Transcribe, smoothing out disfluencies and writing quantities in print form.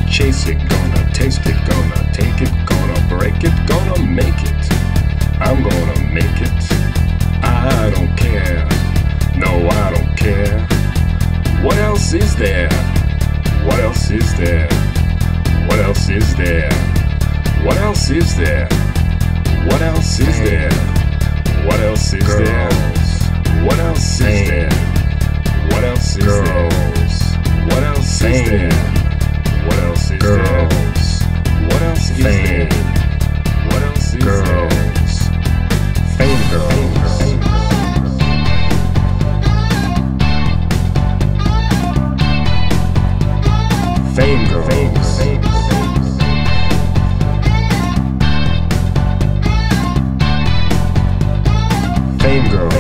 chase it, gonna taste it, gonna take it, gonna break it, gonna make it. I'm gonna make it. I don't care. No, I don't care. What else is there? What else is there? What else is there? What else is there? What else is there? What else is there? What else is there? What else is there? What else is there? What else is there? What else is there? What else is there? Famegirls. Famegirls. Famegirls.